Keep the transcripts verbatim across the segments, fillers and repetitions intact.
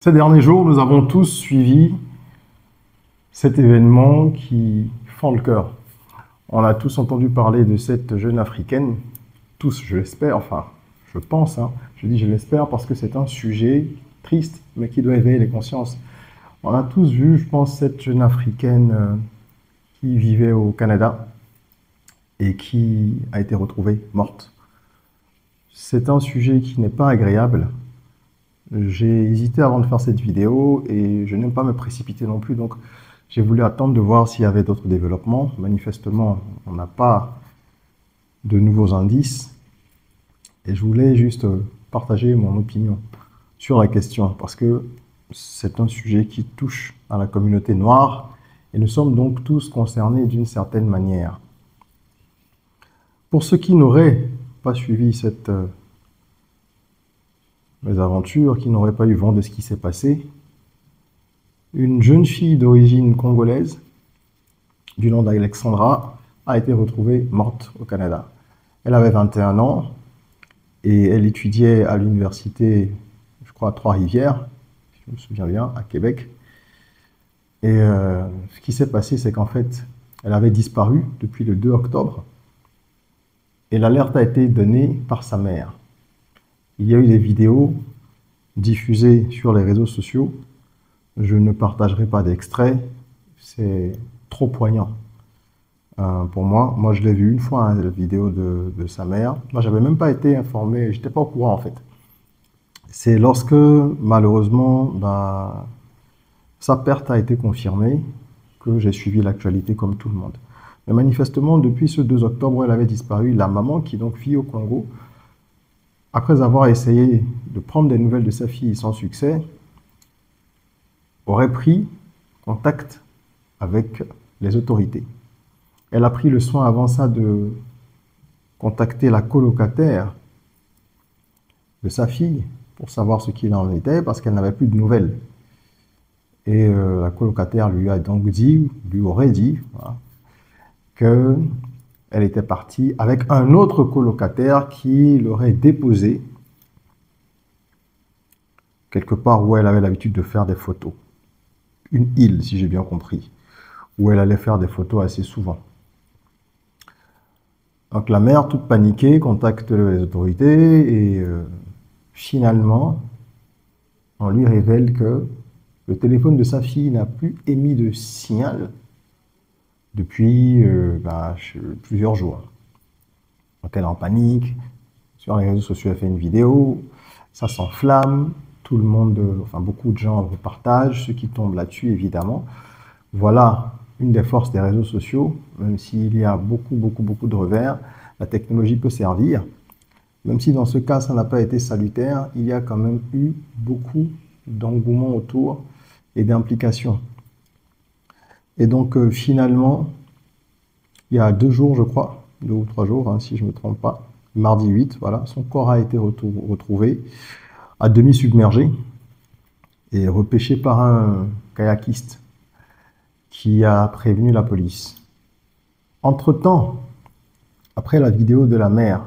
Ces derniers jours, nous avons tous suivi cet événement qui fend le cœur. On a tous entendu parler de cette jeune Africaine, tous, je l'espère, enfin, je pense, hein, je dis je l'espère parce que c'est un sujet triste, mais qui doit éveiller les consciences. On a tous vu, je pense, cette jeune Africaine euh, qui vivait au Canada et qui a été retrouvée morte. C'est un sujet qui n'est pas agréable. J'ai hésité avant de faire cette vidéo et je n'aime pas me précipiter non plus, donc j'ai voulu attendre de voir s'il y avait d'autres développements. Manifestement, on n'a pas de nouveaux indices et je voulais juste partager mon opinion sur la question parce que c'est un sujet qui touche à la communauté noire et nous sommes donc tous concernés d'une certaine manière. Pour ceux qui n'auraient pas suivi cette mes aventures, qui n'auraient pas eu vent de ce qui s'est passé, une jeune fille d'origine congolaise, du nom d'Alexandra, a été retrouvée morte au Canada. Elle avait vingt et un ans et elle étudiait à l'université, je crois, à Trois-Rivières, si je me souviens bien, à Québec. Et euh, ce qui s'est passé, c'est qu'en fait, elle avait disparu depuis le deux octobre et l'alerte a été donnée par sa mère. Il y a eu des vidéos diffusées sur les réseaux sociaux. Je ne partagerai pas d'extrait. C'est trop poignant euh, pour moi. Moi, je l'ai vu une fois, hein, la vidéo de, de sa mère. Moi, j'avais même pas été informé. J'étais pas au courant, en fait. C'est lorsque, malheureusement, ben, sa perte a été confirmée que j'ai suivi l'actualité comme tout le monde. Mais manifestement, depuis ce deux octobre où elle avait disparu, la maman, qui donc vit au Congo, après avoir essayé de prendre des nouvelles de sa fille sans succès, aurait pris contact avec les autorités. Elle a pris le soin avant ça de contacter la colocataire de sa fille pour savoir ce qu'il en était parce qu'elle n'avait plus de nouvelles. Et euh, la colocataire lui a donc dit, lui aurait dit, voilà, que elle était partie avec un autre colocataire qui l'aurait déposé quelque part où elle avait l'habitude de faire des photos. Une île, si j'ai bien compris, où elle allait faire des photos assez souvent. Donc la mère, toute paniquée, contacte les autorités et euh, finalement, on lui révèle que le téléphone de sa fille n'a plus émis de signal depuis euh, bah, plusieurs jours. Donc elle est en panique, sur les réseaux sociaux elle fait une vidéo, ça s'enflamme, tout le monde, enfin beaucoup de gens repartagent, ceux qui tombent là-dessus évidemment. Voilà une des forces des réseaux sociaux, même s'il y a beaucoup, beaucoup, beaucoup de revers, la technologie peut servir. Même si dans ce cas ça n'a pas été salutaire, il y a quand même eu beaucoup d'engouement autour et d'implications. Et donc euh, finalement, il y a deux jours, je crois, deux ou trois jours, hein, si je ne me trompe pas, mardi huit, voilà, son corps a été retrouvé à demi submergé et repêché par un kayakiste qui a prévenu la police. Entre-temps, après la vidéo de la mère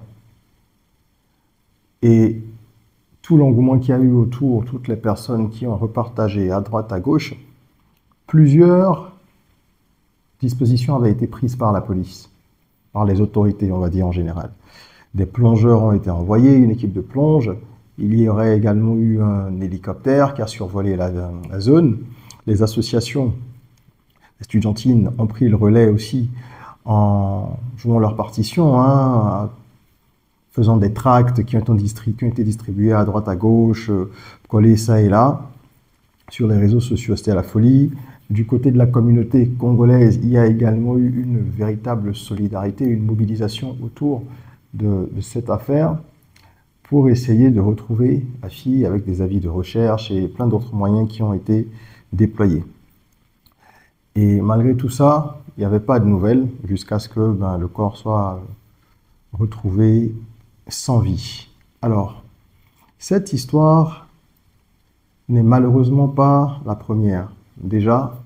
et tout l'engouement qu'il y a eu autour, toutes les personnes qui ont repartagé à droite, à gauche, plusieurs dispositions avaient été prises par la police, par les autorités, on va dire en général. Des plongeurs ont été envoyés, une équipe de plonge. Il y aurait également eu un hélicoptère qui a survolé la, la zone. Les associations estudiantines ont pris le relais aussi en jouant leur partition, hein, faisant des tracts qui ont, qui ont été distribués à droite, à gauche, collés ça et là. Sur les réseaux sociaux, c'était la folie. Du côté de la communauté congolaise, il y a également eu une véritable solidarité, une mobilisation autour de, de cette affaire pour essayer de retrouver la fille avec des avis de recherche et plein d'autres moyens qui ont été déployés. Et malgré tout ça, il n'y avait pas de nouvelles jusqu'à ce que ben, le corps soit retrouvé sans vie. Alors, cette histoire n'est malheureusement pas la première. Déjà,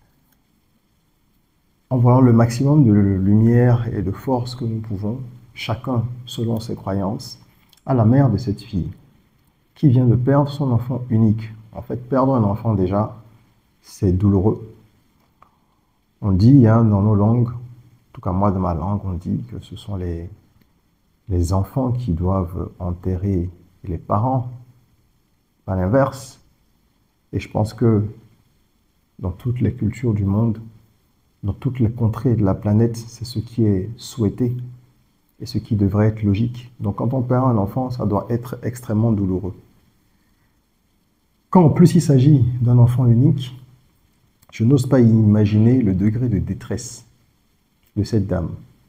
en voyant le maximum de lumière et de force que nous pouvons, chacun selon ses croyances, à la mère de cette fille, qui vient de perdre son enfant unique En fait, perdre un enfant déjà, c'est douloureux. On dit hein, dans nos langues, en tout cas moi dans ma langue, on dit que ce sont les, les enfants qui doivent enterrer les parents, pas l'inverse. Et je pense que dans toutes les cultures du monde, dans toutes les contrées de la planète, c'est ce qui est souhaité et ce qui devrait être logique. Donc quand on perd un enfant, ça doit être extrêmement douloureux. Quand en plus il s'agit d'un enfant unique, je n'ose pas imaginer le degré de détresse de cette dame.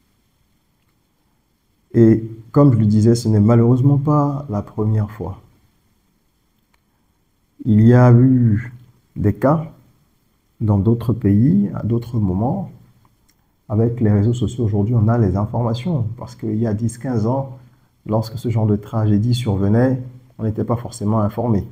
Et comme je le disais, ce n'est malheureusement pas la première fois. Il y a eu des cas dans d'autres pays, à d'autres moments. Avec les réseaux sociaux, aujourd'hui, on a les informations. Parce qu'il y a dix quinze ans, lorsque ce genre de tragédie survenait, on n'était pas forcément informé.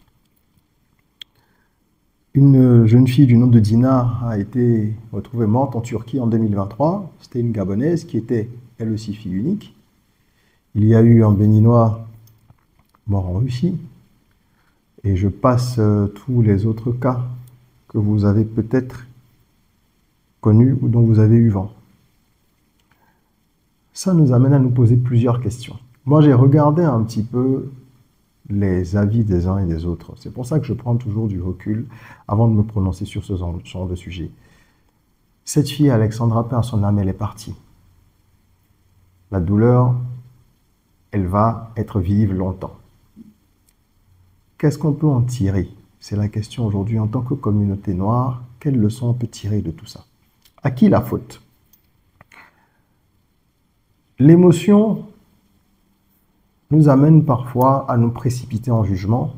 Une jeune fille du nom de Dina a été retrouvée morte en Turquie en deux mille vingt-trois. C'était une Gabonaise qui était, elle aussi, fille unique. Il y a eu un Béninois mort en Russie. Et je passe euh, tous les autres cas que vous avez peut-être connus ou dont vous avez eu vent. Ça nous amène à nous poser plusieurs questions. Moi, j'ai regardé un petit peu les avis des uns et des autres. C'est pour ça que je prends toujours du recul avant de me prononcer sur ce genre de sujet. Cette fille, Alexandra, perd son âme, elle est partie. La douleur, elle va être vive longtemps. Qu'est-ce qu'on peut en tirer? C'est la question aujourd'hui en tant que communauté noire. Quelle leçon on peut tirer de tout ça? À qui la faute? L'émotion nous amène parfois à nous précipiter en jugement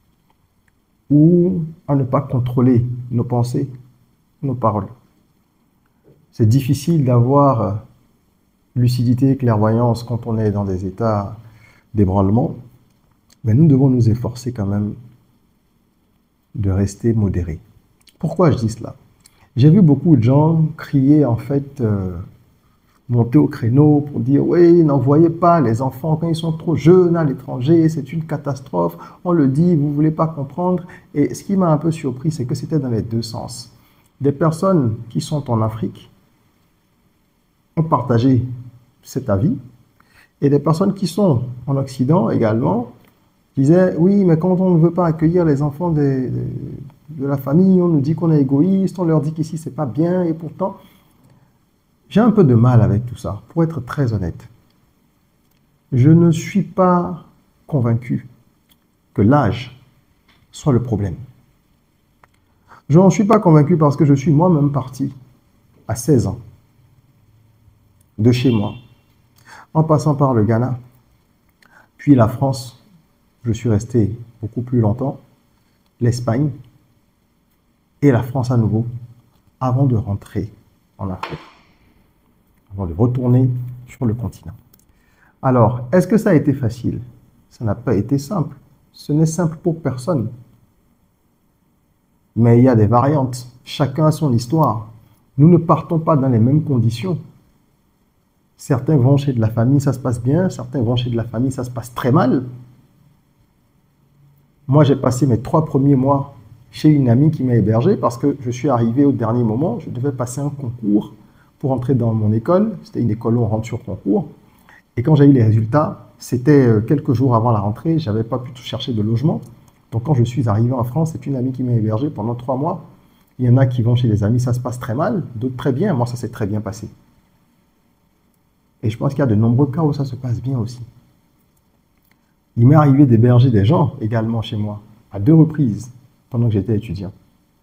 ou à ne pas contrôler nos pensées, nos paroles. C'est difficile d'avoir lucidité et clairvoyance quand on est dans des états d'ébranlement, mais nous devons nous efforcer quand même de rester modérés. Pourquoi je dis cela? J'ai vu beaucoup de gens crier, en fait, euh, monter au créneau pour dire « Oui, n'envoyez pas les enfants quand ils sont trop jeunes à l'étranger, c'est une catastrophe, on le dit, vous ne voulez pas comprendre. » Et ce qui m'a un peu surpris, c'est que c'était dans les deux sens. Des personnes qui sont en Afrique ont partagé cet avis, et des personnes qui sont en Occident également disaient « Oui, mais quand on ne veut pas accueillir les enfants des, des, de la famille, on nous dit qu'on est égoïste, on leur dit qu'ici c'est pas bien, et pourtant... » J'ai un peu de mal avec tout ça, pour être très honnête. Je ne suis pas convaincu que l'âge soit le problème. Je n'en suis pas convaincu parce que je suis moi-même parti à seize ans de chez moi, en passant par le Ghana, puis la France, je suis resté beaucoup plus longtemps, l'Espagne et la France à nouveau, avant de rentrer en Afrique, avant de retourner sur le continent. Alors, est-ce que ça a été facile? Ça n'a pas été simple. Ce n'est simple pour personne. Mais il y a des variantes. Chacun a son histoire. Nous ne partons pas dans les mêmes conditions. Certains vont chez de la famille, ça se passe bien. Certains vont chez de la famille, ça se passe très mal. Moi, j'ai passé mes trois premiers mois chez une amie qui m'a hébergé parce que je suis arrivé au dernier moment. Je devais passer un concours pour entrer dans mon école. C'était une école où on rentre sur concours. Et quand j'ai eu les résultats, c'était quelques jours avant la rentrée. Je n'avais pas pu chercher de logement. Donc quand je suis arrivé en France, c'est une amie qui m'a hébergé pendant trois mois. Il y en a qui vont chez des amis, ça se passe très mal. D'autres très bien. Moi, ça s'est très bien passé. Et je pense qu'il y a de nombreux cas où ça se passe bien aussi. Il m'est arrivé d'héberger des gens également chez moi, à deux reprises, pendant que j'étais étudiant.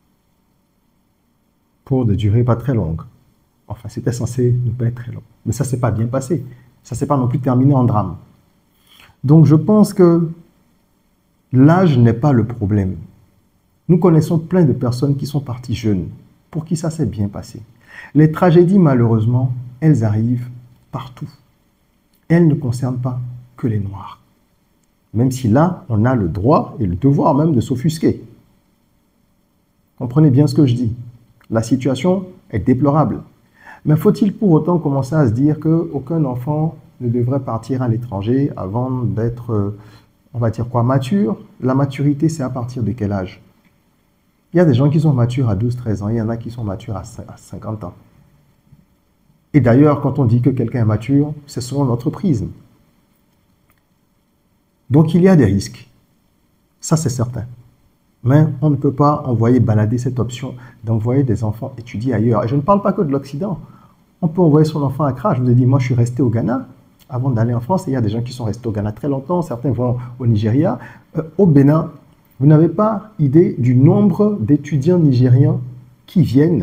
Pour des durées pas très longues. Enfin, c'était censé ne pas être très long. Mais ça ne s'est pas bien passé. Ça ne s'est pas non plus terminé en drame. Donc, je pense que l'âge n'est pas le problème. Nous connaissons plein de personnes qui sont parties jeunes, pour qui ça s'est bien passé. Les tragédies, malheureusement, elles arrivent partout. Elles ne concernent pas que les Noirs. Même si là, on a le droit et le devoir même de s'offusquer. Comprenez bien ce que je dis. La situation est déplorable. Mais faut-il pour autant commencer à se dire qu'aucun enfant ne devrait partir à l'étranger avant d'être on va dire quoi, mature. La maturité, c'est à partir de quel âge? Il y a des gens qui sont matures à douze treize ans, il y en a qui sont matures à cinquante ans. Et d'ailleurs, quand on dit que quelqu'un est mature, c'est selon notre prisme. Donc il y a des risques, ça c'est certain. Mais on ne peut pas envoyer balader cette option d'envoyer des enfants étudier ailleurs. Et je ne parle pas que de l'Occident. On peut envoyer son enfant à Accra. Je vous ai dit, moi je suis resté au Ghana avant d'aller en France. Et il y a des gens qui sont restés au Ghana très longtemps, certains vont au Nigeria. Euh, au Bénin, vous n'avez pas idée du nombre d'étudiants nigérians qui viennent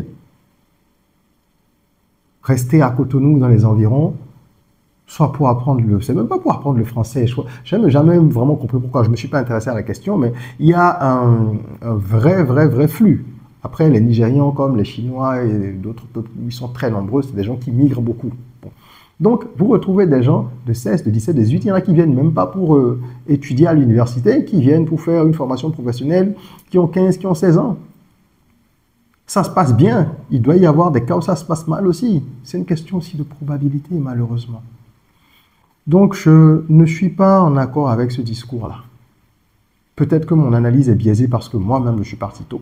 rester à Cotonou dans les environs, soit pour apprendre le... C'est même pas pour apprendre le français. Je n'ai jamais vraiment compris pourquoi. Je ne me suis pas intéressé à la question, mais il y a un, un vrai, vrai, vrai flux. Après, les Nigérians, comme les Chinois et d'autres peuples, ils sont très nombreux. C'est des gens qui migrent beaucoup. Bon. Donc, vous retrouvez des gens de seize, de dix-sept, de dix-huit. Il y en a qui viennent même pas pour euh, étudier à l'université, qui viennent pour faire une formation professionnelle, qui ont quinze, qui ont seize ans. Ça se passe bien. Il doit y avoir des cas où ça se passe mal aussi. C'est une question aussi de probabilité, malheureusement. Donc, je ne suis pas en accord avec ce discours-là. Peut-être que mon analyse est biaisée parce que moi-même, je suis parti tôt.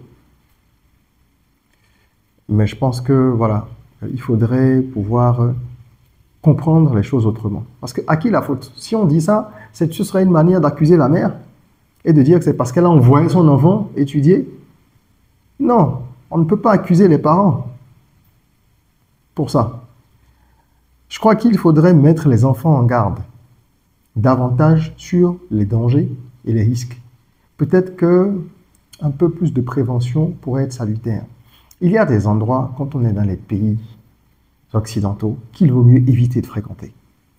Mais je pense que, voilà, il faudrait pouvoir comprendre les choses autrement. Parce que, à qui la faute? Si on dit ça, ce serait une manière d'accuser la mère et de dire que c'est parce qu'elle a envoyé son enfant étudier. Non, on ne peut pas accuser les parents pour ça. Je crois qu'il faudrait mettre les enfants en garde davantage sur les dangers et les risques. Peut-être qu'un peu plus de prévention pourrait être salutaire. Il y a des endroits, quand on est dans les pays occidentaux, qu'il vaut mieux éviter de fréquenter.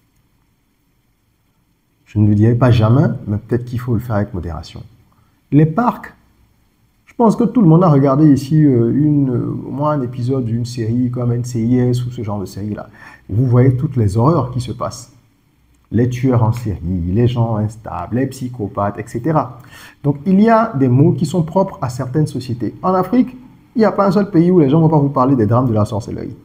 Je ne le dirai pas jamais, mais peut-être qu'il faut le faire avec modération. Les parcs, je pense que tout le monde a regardé ici une, au moins un épisode d'une série comme N C I S ou ce genre de série-là. Vous voyez toutes les horreurs qui se passent. Les tueurs en série, les gens instables, les psychopathes, et cetera. Donc, il y a des mots qui sont propres à certaines sociétés. En Afrique, il n'y a pas un seul pays où les gens ne vont pas vous parler des drames de la sorcellerie.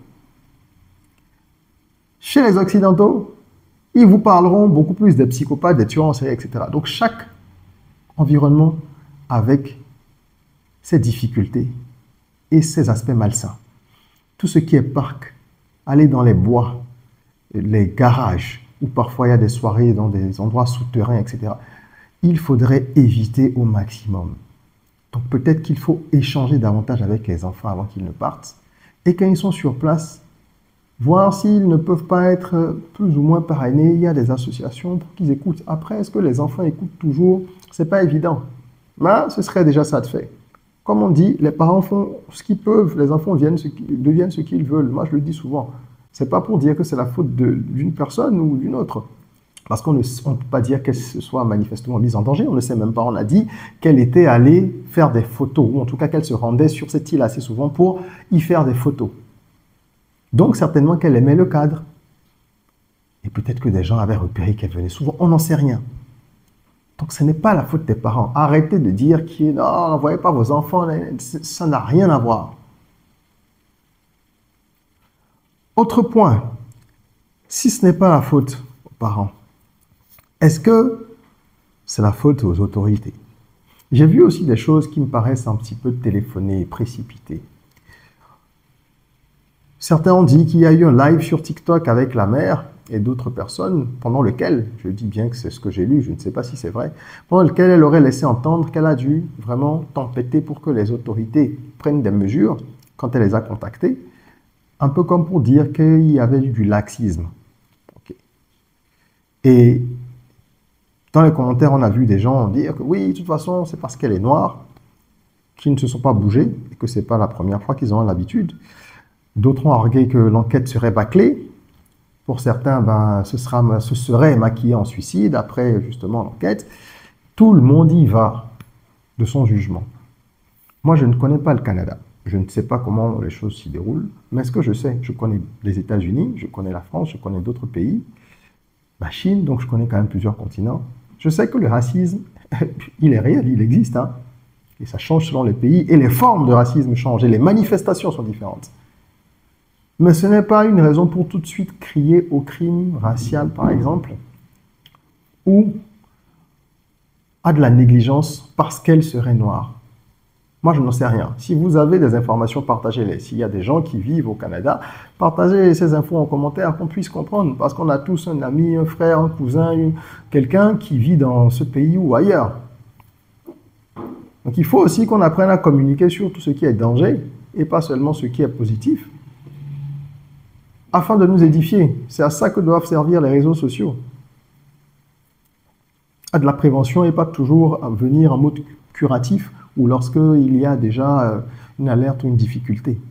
Chez les Occidentaux, ils vous parleront beaucoup plus des psychopathes, des tueurs en série, et cetera. Donc, chaque environnement avec ses difficultés et ses aspects malsains. Tout ce qui est parc, aller dans les bois, les garages, où parfois il y a des soirées dans des endroits souterrains, et cetera. Il faudrait éviter au maximum. Donc peut-être qu'il faut échanger davantage avec les enfants avant qu'ils ne partent. Et quand ils sont sur place, voir s'ils ne peuvent pas être plus ou moins parrainés. Il y a des associations pour qu'ils écoutent. Après, est-ce que les enfants écoutent toujours? Ce n'est pas évident. Mais ce serait déjà ça de fait. Comme on dit, les parents font ce qu'ils peuvent, les enfants deviennent ce qu'ils veulent. Moi, je le dis souvent. Ce n'est pas pour dire que c'est la faute d'une personne ou d'une autre. Parce qu'on ne peut pas dire qu'elle se soit manifestement mise en danger. On ne sait même pas. On a dit qu'elle était allée faire des photos, ou en tout cas qu'elle se rendait sur cette île assez souvent pour y faire des photos. Donc certainement qu'elle aimait le cadre. Et peut-être que des gens avaient repéré qu'elle venait souvent. On n'en sait rien. Donc ce n'est pas la faute des parents. Arrêtez de dire que non, n'envoyez pas vos enfants. Ça n'a rien à voir. Autre point, si ce n'est pas la faute aux parents, est-ce que c'est la faute aux autorités? J'ai vu aussi des choses qui me paraissent un petit peu téléphonées, précipitées. Certains ont dit qu'il y a eu un live sur TikTok avec la mère et d'autres personnes, pendant lequel, je dis bien que c'est ce que j'ai lu, je ne sais pas si c'est vrai, pendant lequel elle aurait laissé entendre qu'elle a dû vraiment tempêter pour que les autorités prennent des mesures quand elle les a contactés, un peu comme pour dire qu'il y avait eu du laxisme. Okay. Et dans les commentaires, on a vu des gens dire que oui, de toute façon, c'est parce qu'elle est noire qu'ils ne se sont pas bougés et que ce n'est pas la première fois qu'ils ont l'habitude. D'autres ont argué que l'enquête serait bâclée. Pour certains, ben, ce, sera, ce serait maquillé en suicide après justement l'enquête. Tout le monde y va de son jugement. Moi, je ne connais pas le Canada. Je ne sais pas comment les choses s'y déroulent. Mais ce que je sais, je connais les États-Unis, je connais la France, je connais d'autres pays. La Chine, donc je connais quand même plusieurs continents. Je sais que le racisme, il est réel, il existe. Hein, et ça change selon les pays. Et les formes de racisme changent. Et les manifestations sont différentes. Mais ce n'est pas une raison pour tout de suite crier au crime racial, par exemple, ou a de la négligence parce qu'elle serait noire? Moi, je n'en sais rien. Si vous avez des informations, partagez-les. S'il y a des gens qui vivent au Canada, partagez ces infos en commentaire, qu'on puisse comprendre. Parce qu'on a tous un ami, un frère, un cousin, quelqu'un qui vit dans ce pays ou ailleurs. Donc il faut aussi qu'on apprenne à communiquer sur tout ce qui est danger et pas seulement ce qui est positif, afin de nous édifier. C'est à ça que doivent servir les réseaux sociaux. À de la prévention et pas toujours à venir en mode curatif ou lorsqu'il y a déjà une alerte ou une difficulté.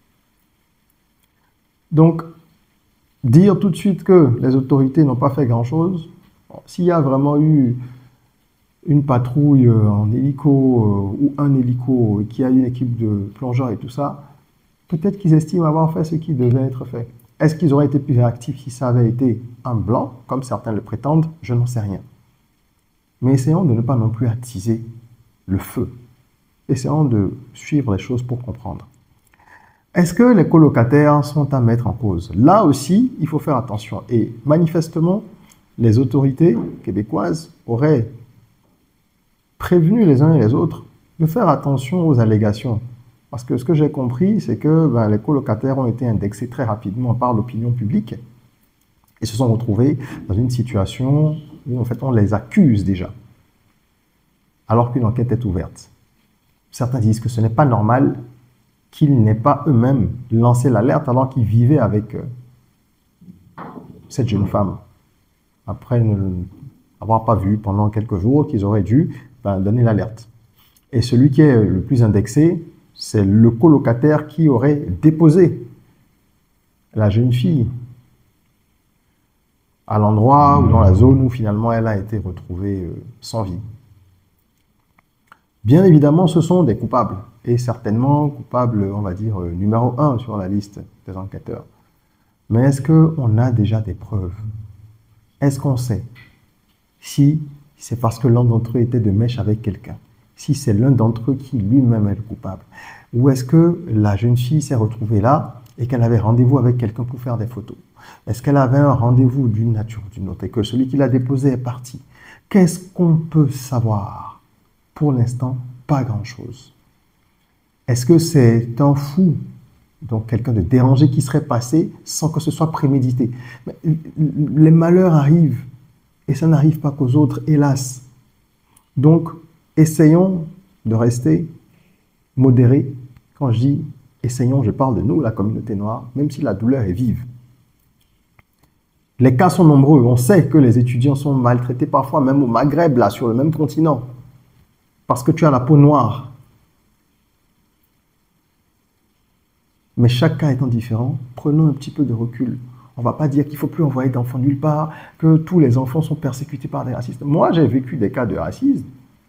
Donc, dire tout de suite que les autorités n'ont pas fait grand-chose, s'il y a vraiment eu une patrouille en hélico ou un hélico qui a une équipe de plongeurs et tout ça, peut-être qu'ils estiment avoir fait ce qui devait être fait. Est-ce qu'ils auraient été plus réactifs si ça avait été un blanc, comme certains le prétendent? Je n'en sais rien. Mais essayons de ne pas non plus attiser le feu. Essayons de suivre les choses pour comprendre. Est-ce que les colocataires sont à mettre en cause? Là aussi, il faut faire attention. Et manifestement, les autorités québécoises auraient prévenu les uns et les autres de faire attention aux allégations. Parce que ce que j'ai compris, c'est que ben, les colocataires ont été indexés très rapidement par l'opinion publique et se sont retrouvés dans une situation où en fait on les accuse déjà, alors qu'une enquête est ouverte. Certains disent que ce n'est pas normal qu'ils n'aient pas eux-mêmes lancé l'alerte alors qu'ils vivaient avec euh, cette jeune femme. Après ne l'avoir pas vue pendant quelques jours, qu'ils auraient dû ben, donner l'alerte. Et celui qui est le plus indexé, c'est le colocataire qui aurait déposé la jeune fille à l'endroit ou dans la zone où finalement elle a été retrouvée euh, sans vie. Bien évidemment, ce sont des coupables, et certainement coupables, on va dire, euh, numéro un sur la liste des enquêteurs. Mais est-ce qu'on a déjà des preuves? Est-ce qu'on sait si c'est parce que l'un d'entre eux était de mèche avec quelqu'un? Si c'est l'un d'entre eux qui lui-même est le coupable? Ou est-ce que la jeune fille s'est retrouvée là et qu'elle avait rendez-vous avec quelqu'un pour faire des photos? Est-ce qu'elle avait un rendez-vous d'une nature ou d'une autre et que celui qui l'a déposé est parti? Qu'est-ce qu'on peut savoir? Pour l'instant, pas grand-chose. Est-ce que c'est un fou, donc quelqu'un de dérangé qui serait passé sans que ce soit prémédité? Mais les malheurs arrivent et ça n'arrive pas qu'aux autres, hélas. Donc, essayons de rester modérés. Quand je dis essayons, je parle de nous, la communauté noire, même si la douleur est vive. Les cas sont nombreux. On sait que les étudiants sont maltraités parfois, même au Maghreb, là, sur le même continent, parce que tu as la peau noire. Mais chaque cas étant différent, prenons un petit peu de recul. On ne va pas dire qu'il ne faut plus envoyer d'enfants nulle part, que tous les enfants sont persécutés par des racistes. Moi, j'ai vécu des cas de racisme.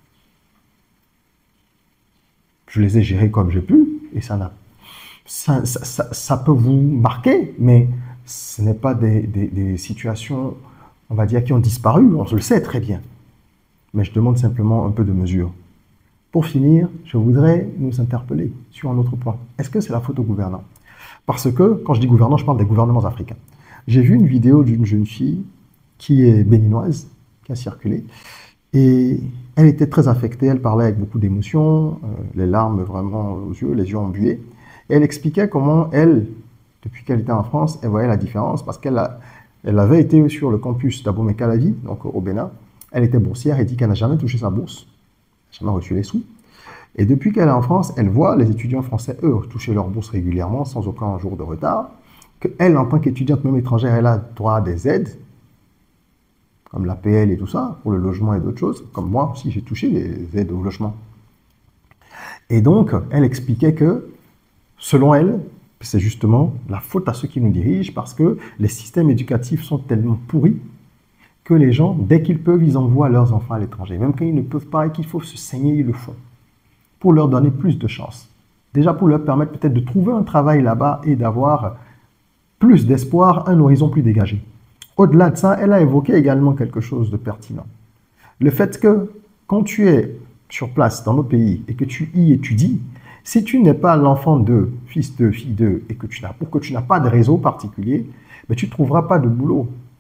Je les ai gérés comme j'ai pu, et ça, ça, ça, ça, ça peut vous marquer, mais ce n'est pas des, des, des situations, on va dire, qui ont disparu, on le sait très bien. Mais je demande simplement un peu de mesure. Pour finir, je voudrais nous interpeller sur un autre point. Est-ce que c'est la faute aux gouvernants? Parce que, quand je dis gouvernants, je parle des gouvernements africains. J'ai vu une vidéo d'une jeune fille qui est béninoise, qui a circulé, et elle était très affectée, elle parlait avec beaucoup d'émotion, euh, les larmes vraiment aux yeux, les yeux embués. Et elle expliquait comment elle, depuis qu'elle était en France, elle voyait la différence parce qu'elle elle avait été sur le campus d'Abomey-Calavi, donc au Bénin. Elle était boursière et dit qu'elle n'a jamais touché sa bourse, jamais reçu les sous. Et depuis qu'elle est en France, elle voit les étudiants français, eux, toucher leur bourse régulièrement, sans aucun jour de retard. Qu'elle, en tant qu'étudiante, même étrangère, elle a droit à des aides, comme l'A P L et tout ça, pour le logement et d'autres choses. Comme moi aussi, j'ai touché les aides au logement. Et donc, elle expliquait que, selon elle, c'est justement la faute à ceux qui nous dirigent, parce que les systèmes éducatifs sont tellement pourris que les gens, dès qu'ils peuvent, ils envoient leurs enfants à l'étranger. Même quand ils ne peuvent pas et qu'il faut se saigner, ils le font, pour leur donner plus de chance. Déjà pour leur permettre peut-être de trouver un travail là-bas et d'avoir plus d'espoir, un horizon plus dégagé. Au-delà de ça, elle a évoqué également quelque chose de pertinent. Le fait que quand tu es sur place dans nos pays et que tu y étudies, si tu n'es pas l'enfant de, fils de, fille de, et que tu n'as, pour que tu n'as pas de réseau particulier, ben tu ne trouveras pas de boulot.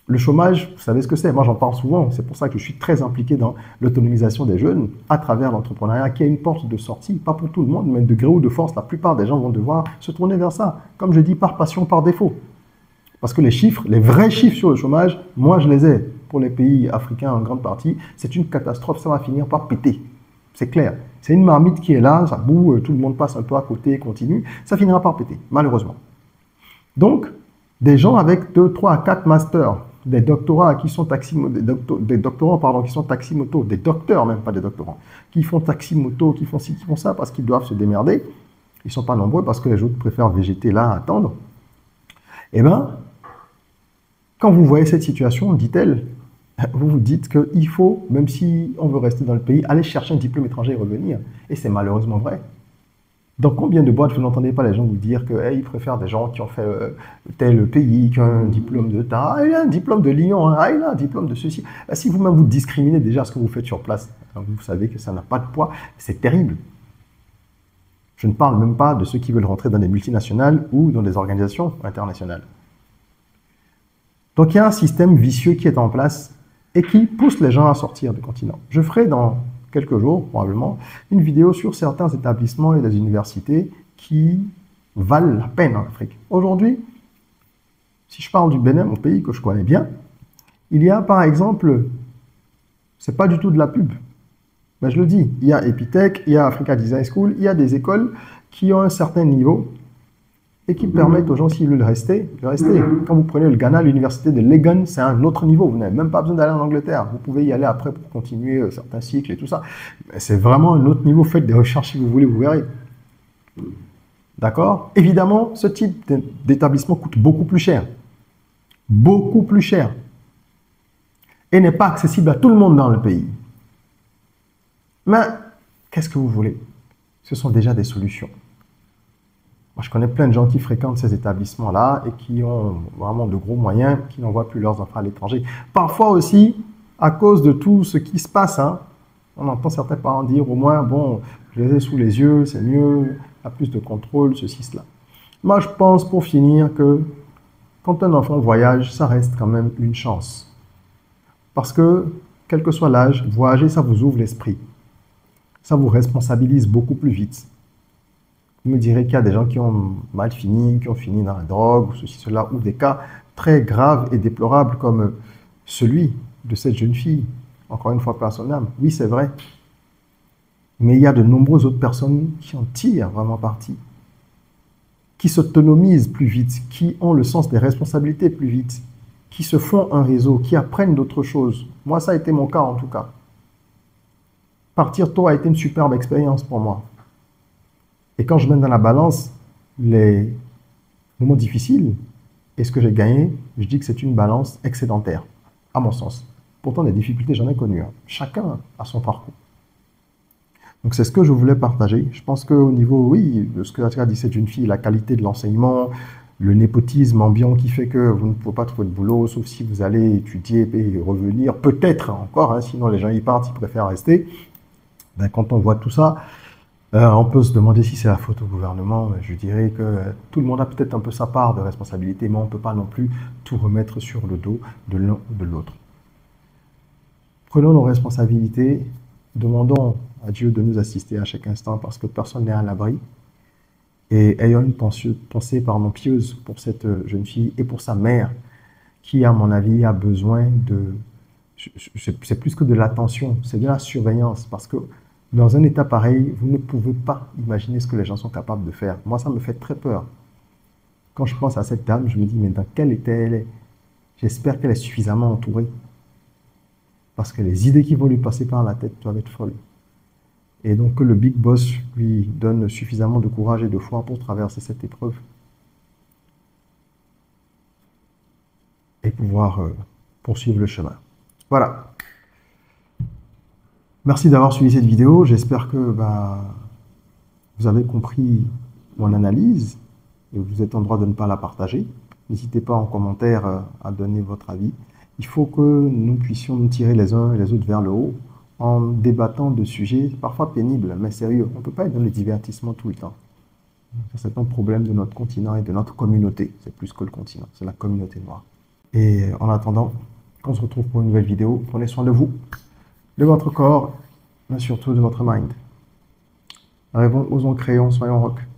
Le chômage, vous savez ce que c'est. Moi, j'en parle souvent. C'est pour ça que je suis très impliqué dans l'autonomisation des jeunes à travers l'entrepreneuriat, qui est une porte de sortie, pas pour tout le monde, mais de gré ou de force, la plupart des gens vont devoir se tourner vers ça. Comme je dis, par passion, par défaut. Parce que les chiffres, les vrais chiffres sur le chômage, moi, je les ai. Pour les pays africains, en grande partie, c'est une catastrophe. Ça va finir par péter. C'est clair. C'est une marmite qui est là, ça boue, tout le monde passe un peu à côté, continue. Ça finira par péter, malheureusement. Donc, des gens avec deux, trois, quatre masters, des doctorats qui sont taximoto, des, docto, des doctorants pardon, qui sont taximoto, des docteurs même, pas des doctorants, qui font taximoto, qui font ci, qui font ça, parce qu'ils doivent se démerder. Ils ne sont pas nombreux parce que les autres préfèrent végéter là, attendre. Eh bien, quand vous voyez cette situation, dit-elle, vous vous dites qu'il faut, même si on veut rester dans le pays, aller chercher un diplôme étranger et revenir. Et c'est malheureusement vrai. Dans combien de boîtes vous n'entendez pas les gens vous dire qu'ils hey, préfèrent des gens qui ont fait euh, tel pays, qui ont un diplôme de ta, ah, il a un diplôme de Lyon, hein, ah, il a un diplôme de ceci. Ben, si vous-même vous discriminez déjà ce que vous faites sur place, vous savez que ça n'a pas de poids, c'est terrible. Je ne parle même pas de ceux qui veulent rentrer dans des multinationales ou dans des organisations internationales. Donc il y a un système vicieux qui est en place et qui pousse les gens à sortir du continent. Je ferai dans quelques jours, probablement, une vidéo sur certains établissements et des universités qui valent la peine en Afrique. Aujourd'hui, si je parle du Bénin, mon pays que je connais bien, il y a par exemple, c'est pas du tout de la pub, mais je le dis, il y a Epitech, il y a Africa Design School, il y a des écoles qui ont un certain niveau et qui permettent aux gens, s'ils veulent rester, de rester. Quand vous prenez le Ghana, l'université de Legon, c'est un autre niveau. Vous n'avez même pas besoin d'aller en Angleterre. Vous pouvez y aller après pour continuer certains cycles et tout ça. C'est vraiment un autre niveau. Faites des recherches si vous voulez, vous verrez. D'accord? Évidemment, ce type d'établissement coûte beaucoup plus cher. Beaucoup plus cher. Et n'est pas accessible à tout le monde dans le pays. Mais, qu'est-ce que vous voulez? Ce sont déjà des solutions. Moi, je connais plein de gens qui fréquentent ces établissements-là et qui ont vraiment de gros moyens, qui n'envoient plus leurs enfants à l'étranger. Parfois aussi, à cause de tout ce qui se passe, hein, on entend certains parents dire au moins, bon, je les ai sous les yeux, c'est mieux, il y a plus de contrôle, ceci, cela. Moi, je pense, pour finir, que quand un enfant voyage, ça reste quand même une chance. Parce que, quel que soit l'âge, voyager, ça vous ouvre l'esprit. Ça vous responsabilise beaucoup plus vite. Vous me direz qu'il y a des gens qui ont mal fini, qui ont fini dans la drogue, ou ceci, cela, ou des cas très graves et déplorables comme celui de cette jeune fille. Encore une fois, paix à son âme. Oui, c'est vrai. Mais il y a de nombreuses autres personnes qui en tirent vraiment parti, qui s'autonomisent plus vite, qui ont le sens des responsabilités plus vite, qui se font un réseau, qui apprennent d'autres choses. Moi, ça a été mon cas en tout cas. Partir tôt a été une superbe expérience pour moi. Et quand je mets dans la balance les moments difficiles et ce que j'ai gagné, je dis que c'est une balance excédentaire, à mon sens. Pourtant, des difficultés, j'en ai connues. Hein. Chacun a son parcours. Donc, c'est ce que je voulais partager. Je pense qu'au niveau, oui, de ce que a dit cette jeune fille, la qualité de l'enseignement, le népotisme ambiant qui fait que vous ne pouvez pas trouver de boulot, sauf si vous allez étudier et revenir, peut-être encore, hein, sinon les gens y partent, ils préfèrent rester. Ben, quand on voit tout ça, Euh, on peut se demander si c'est la faute au gouvernement. Je dirais que tout le monde a peut-être un peu sa part de responsabilité, mais on ne peut pas non plus tout remettre sur le dos de l'un ou de l'autre. Prenons nos responsabilités, demandons à Dieu de nous assister à chaque instant parce que personne n'est à l'abri. Et ayons une pensée, pensée pardon, pieuse pour cette jeune fille et pour sa mère qui, à mon avis, a besoin de... C'est plus que de l'attention, c'est de la surveillance parce que dans un état pareil, vous ne pouvez pas imaginer ce que les gens sont capables de faire. Moi, ça me fait très peur. Quand je pense à cette dame, je me dis, mais dans quel état elle est? J'espère qu'elle est suffisamment entourée. Parce que les idées qui vont lui passer par la tête doivent être folles. Et donc que le Big Boss lui donne suffisamment de courage et de foi pour traverser cette épreuve. Et pouvoir euh, poursuivre le chemin. Voilà. Merci d'avoir suivi cette vidéo. J'espère que bah, vous avez compris mon analyse et vous êtes en droit de ne pas la partager. N'hésitez pas en commentaire à donner votre avis. Il faut que nous puissions nous tirer les uns et les autres vers le haut en débattant de sujets parfois pénibles, mais sérieux. On ne peut pas être dans le divertissement tout le temps. C'est un problème de notre continent et de notre communauté. C'est plus que le continent, c'est la communauté noire. Et en attendant, on se retrouve pour une nouvelle vidéo. Prenez soin de vous, de votre corps, mais surtout de votre mind. Rêvons, osons, créons, soyons rock.